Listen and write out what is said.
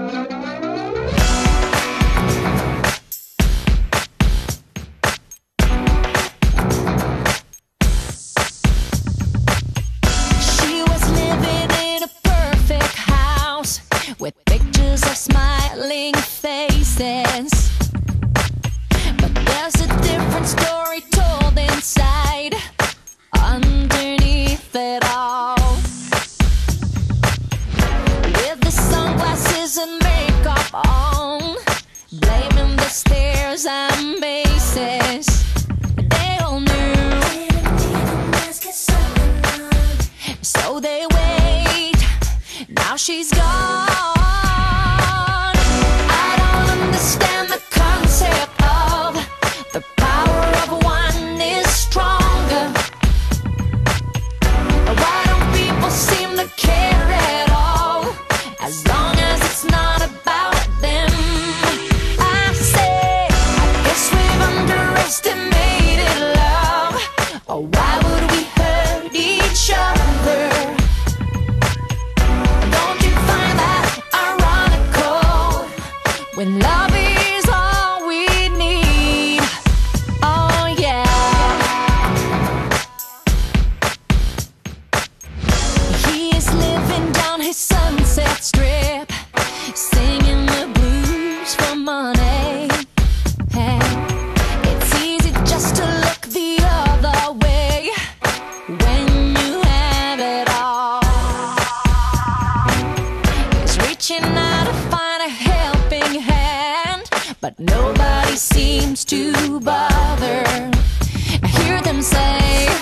with pictures of smiling faces. But there's a different story told inside, underneath it all. With the sunglasses and makeup on, blaming the stairs and bases. They all knew, so they wait. Now she's gone. I don't understand the concept of the power of one is stronger. Why don't people seem to care at all, as long as it's not about them? I say, I guess we've underestimated love. Or why would we hurt each other? When love is all we need, oh yeah. He is living down his Sunset Strip, singing the blues for money. Hey, it's easy just to look the other way when you have it all. He's reaching out to find a helping hand, but nobody seems to bother. I hear them say,